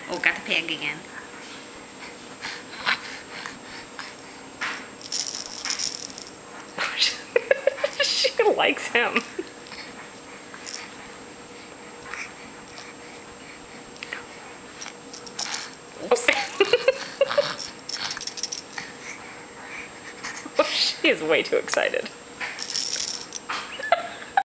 Oh, got the pig again. She likes him. Oops. She is way too excited.